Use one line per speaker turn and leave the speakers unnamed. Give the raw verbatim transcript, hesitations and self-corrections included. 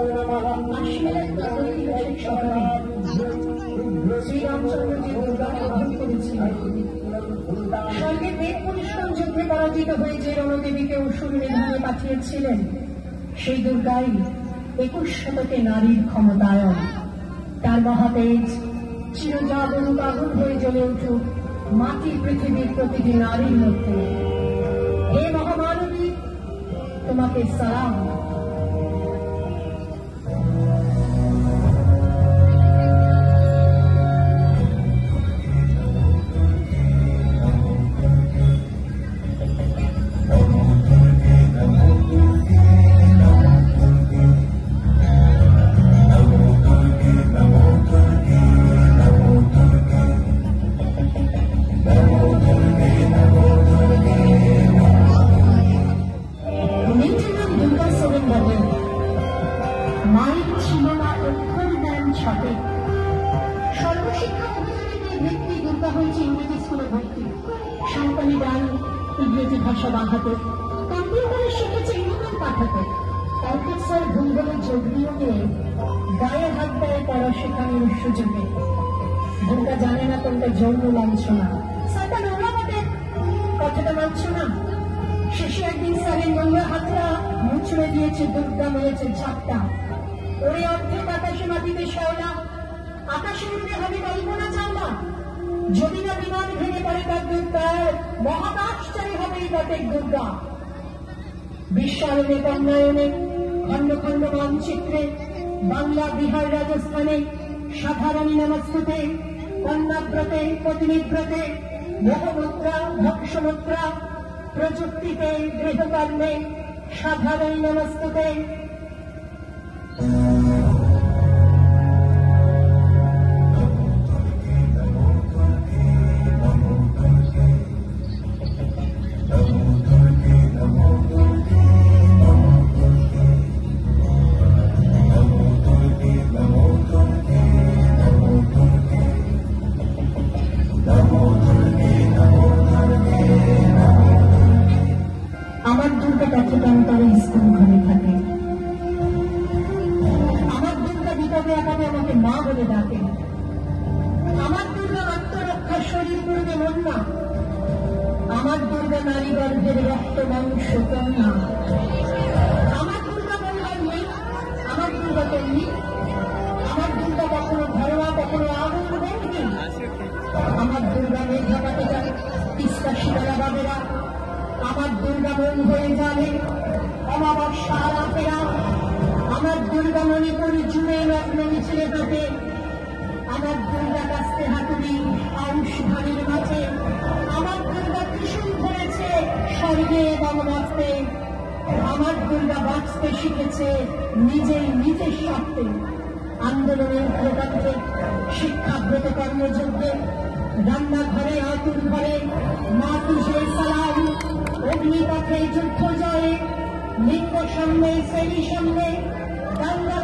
আশ্বিনের ত্রয়োদশীর সকালে শ্রীরামচন্দ্র যে দুর্গাকে বধ করেছিলেন, স্বর্গে বেদ পরিশ্রম যুদ্ধে পরাজিত হয়ে যে রণদেবীকে অসুর নিধনে পাঠিয়েছিলেন, সেই দুর্গাই একুশ শতকে নারীর ক্ষমতায়ন। তার মহাতেজ চিরজাগরুক আগুন হয়ে জ্বলে উঠুক মাটি পৃথিবীর প্রতিটি নারীর মধ্যে। হে মহামানবী, তোমাকে সালাম। সর্বশিক্ষা অভিযানে ভিত্তি দুর্গা হয়েছে ইংরেজি স্কুলে ভর্তি, সাঁওতালি গান ইংরেজি ভাষা বাঁধাতে, কম্পিউটারে শিখেছে ইমেল পাঠাতে, অফিসার ভূগোলের যোগীয়কে গায়ে হাত দেয় পড়া শেখানোর সুযোগে। দুর্গা জানে না কোনটা জন্ম লাঞ্ছনা, সাঁতার ওরা বটে কথাটা মানছ না। শেষে একদিন স্যারের নোংরা হাতটা মুচড়ে দিয়েছে, দুর্গা মেরেছে ঝাপটা। ওরে অর্ধেক আকাশে মাটিতে শেওলা, আকাশে উঠতে হবে কল্পনা চাওলা। যদি না বিমান ভেঙে পড়ে তার দুর্গার, মহাকাশচারী হবে এই বটের দুর্গা। বিশ্বায়নে কন্যায়নে খণ্ড খণ্ড মানচিত্রে, বাংলা বিহার রাজস্থানে সাধারণী নমস্তুতে, কন্যাব্রতে পতিনিব্রতে, মোহমুদ্রা ভক্ষমুদ্রা, প্রযুক্তিতে গৃহকর্মে সাধারণী নমস্তুতে। আমার দুর্গা পথপ্রান্তরে স্কুল ঘরে থাকে, আমার দুর্গা বিপদে আকারে আমাকে মা বলে ডাকে, আমার দুর্গা আত্মরক্ষা শরীর করবে মন্না, আমার দুর্গা নারী গর্ভের রক্ত মাংস কন্যা, আমার দুর্গা বলবার নেই, আমার দুর্গা তেমনি, আমার দুর্গা কখনো ঘরোয়া কখনো আগুন বন্দি, আমার দুর্গা মেঘা কাটে যায় তিস্তা শিকারা বাবেরা, আমার দুর্গা মন হয়ে যাবে অমাবস্যা রাতেরা, আমার দুর্গা মণিপুর জুড়ে লগ্ন মিছিলে হাঁটে, আমার দুর্গা কাস্তে হাতুড়ি আউশ ধানের মাঝে, আমার দুর্গা ত্রিশূল ধরেছে স্বর্গে এবং বাঁচতে, আমার দুর্গা বাঁচতে শিখেছে নিজেই নিজের স্বার্থে। আন্দোলনের প্রকান্তে শিক্ষাব্রত কর্মযজ্ঞে, রান্নাঘরে আতুর ঘরে মা তুঝে সালাম, অগ্নিপথে যুদ্ধ জয়ে, লিঙ্গ সামনে শ্রেণী সামনে, দাঙ্গা